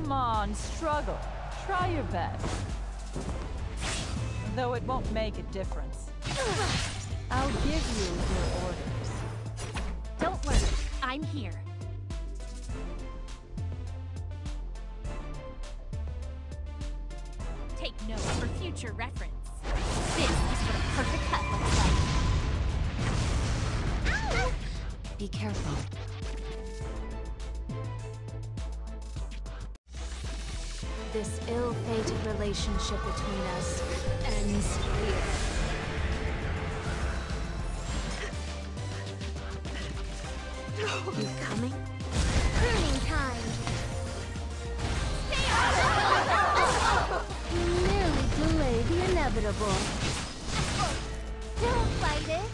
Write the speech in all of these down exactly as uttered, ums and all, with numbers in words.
Come on, struggle. Try your best. Though it won't make a difference. I'll give you your orders. Don't worry, I'm here. Take note for future reference. This is what a perfect cut looks like. Ow! Be careful. This ill-fated relationship between us ends here. You coming? Pruning time! Stay on! You nearly delayed the inevitable. Don't fight it!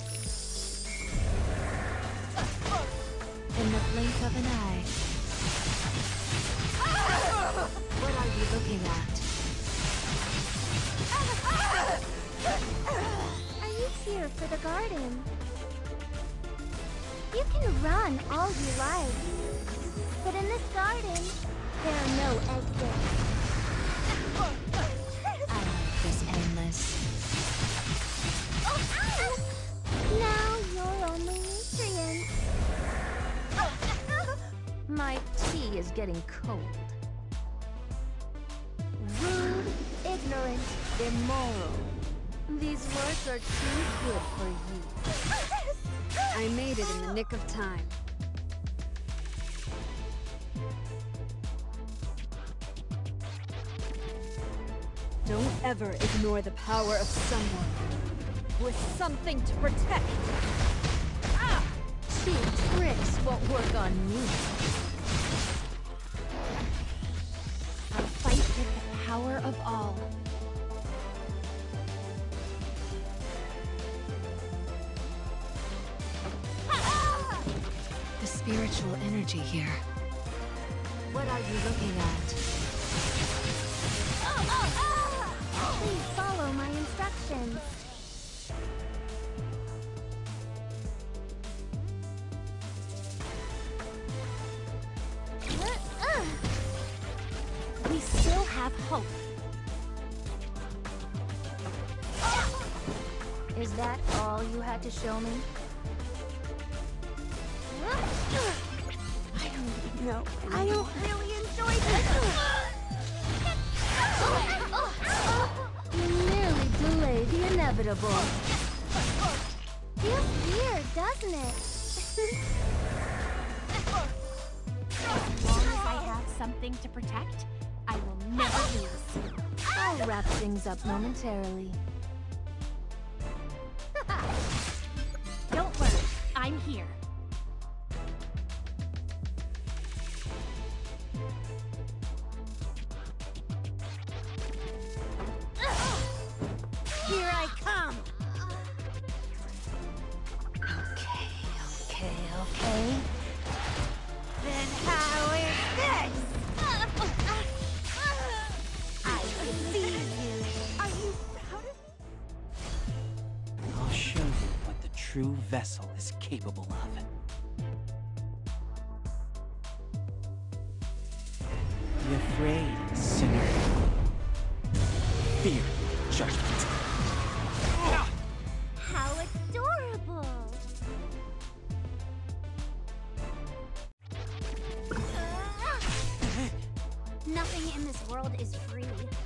In the blink of an eye. What are you looking at? Are you here for the garden? You can run all you like, but in this garden, there are no exits. I make this endless. Oh, now you're only nutrients. My tea is getting cold. Rude, ignorant, Immoral. These words are too good for you. I made it in the nick of time. Don't ever ignore the power of someone with something to protect. Ah! Cheap tricks won't work on me. I'll fight with the power of all. The spiritual energy here. What are you looking at? Oh, oh, oh! Please follow my instructions. We still have hope. Is that all you had to show me? I don't know. I don't really enjoy this. You nearly delayed the inevitable. Feels weird, doesn't it? As long as I have something to protect, I will never lose. I'll wrap things up momentarily. Don't worry, I'm here. Here I come! Okay, okay, okay. Then how is this? I see you. Are you proud of me? I'll show you what the true vessel is capable of. Be afraid, sinner. Fear judgment. How adorable! Nothing in this world is free.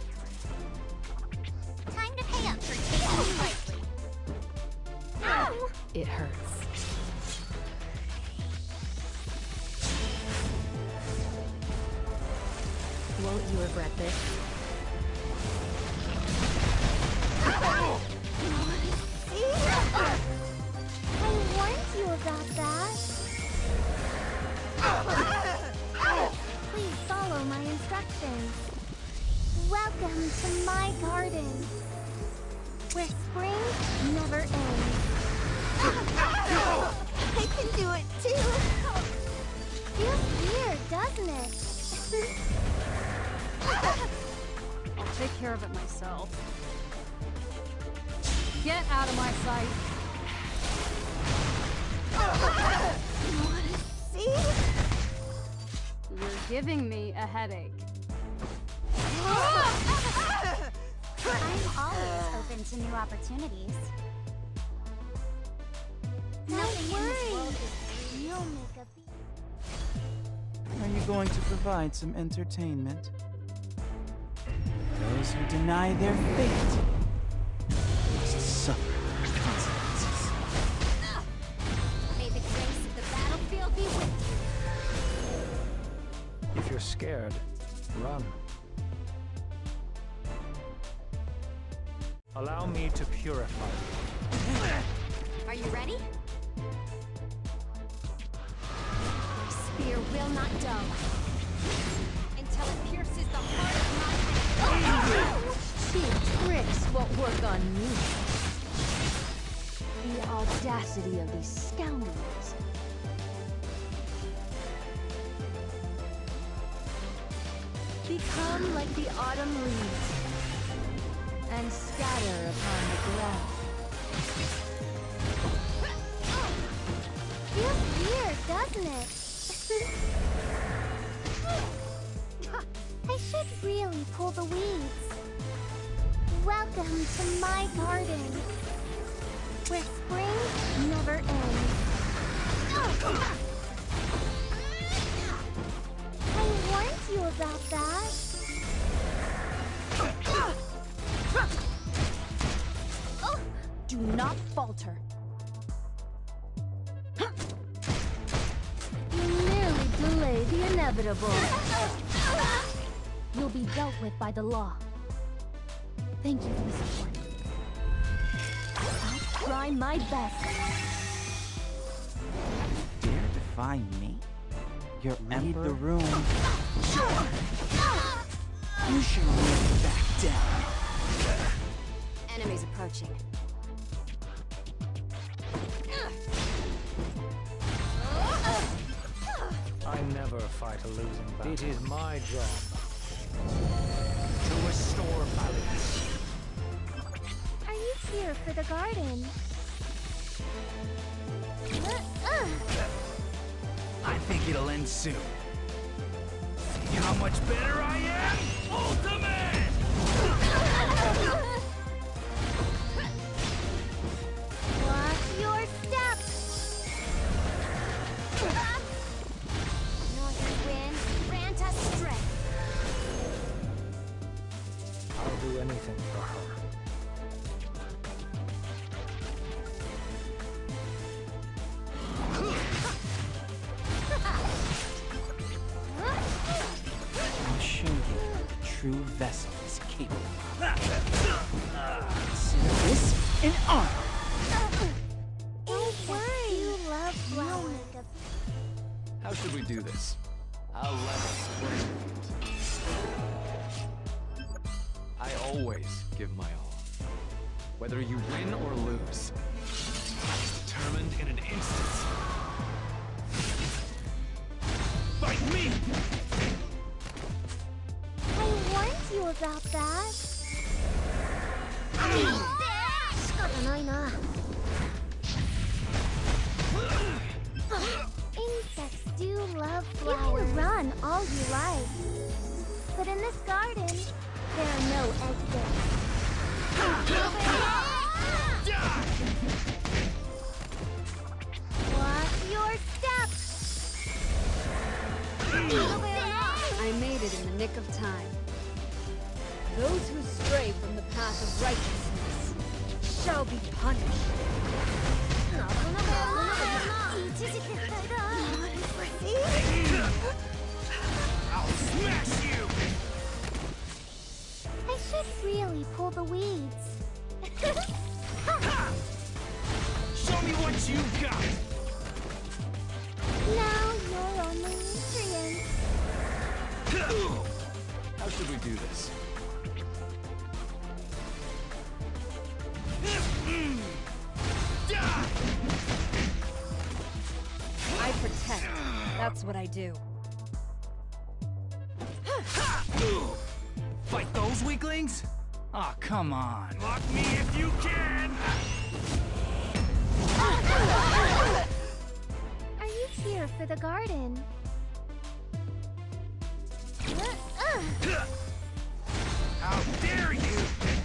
Time to pay up for taking me lightly. Ow! It hurts. Won't you regret this? I warned you about that. Please follow my instructions. Welcome to my garden, where spring never ends. I can do it too. Feels weird, doesn't it? I'll take care of it myself. Get out of my sight. See? You're giving me a headache. I'm always open to new opportunities. Nothing in this world is free. You'll make a beat. Are you going to provide some entertainment? Those who deny their fate must suffer the consequences. May the grace of the battlefield be with you. If you're scared, run. Allow me to purify you. Are you ready? Your spear will not dull until it pierces the heart of my Cheap tricks won't work on me. The audacity of these scoundrels. Become like the autumn leaves and scatter upon the ground. Feels weird, doesn't it? I should really pull the weeds. Welcome to my garden, where spring never ends. I warned you about that. Do not falter. You merely delay the inevitable. You'll be dealt with by the law. Thank you for the support. I'll try my best. Dare defy me? Your Read the room. You should really back down. Enemies approaching. I never fight a losing battle. It is my job to restore balance. Are you here for the garden? I think it'll end soon. See how much better I am? Ultimate! Watch your step! Northern wind, grant us strength. I'll do anything for her. I'll show you what the true vessel is capable of. Consider this an honor. Don't worry. You love flowers. How should we do this? I'll level the playing field. I always give my all. Whether you win or lose. I'm determined in an instant. Fight me! I warned you about that. Insects do love flowers. You can run all you like. But in this garden, there are no exits. Watch your step! I made it in the nick of time. Those who stray from the path of righteousness shall be punished. I'll smash you! I should really pull the weeds. Show me what you've got! Now you're only nutrients. How should we do this? I protect. That's what I do. Fight those weaklings? Aw, oh, come on. Block me if you can! Are you here for the garden? How dare you!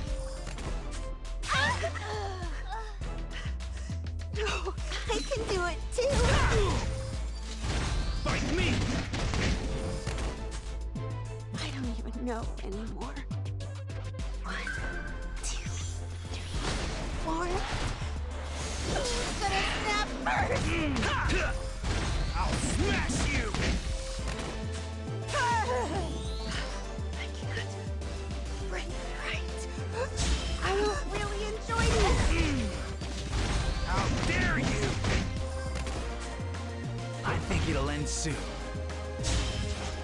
No, I can do it too! Fight me! I don't even know anymore. One, two, three, four. Who's gonna snap first? I'll smash you! I can't break right. I don't really enjoy this. How dare you! I think it'll end soon.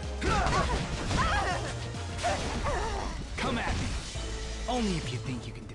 Come at me! Only if you think you can do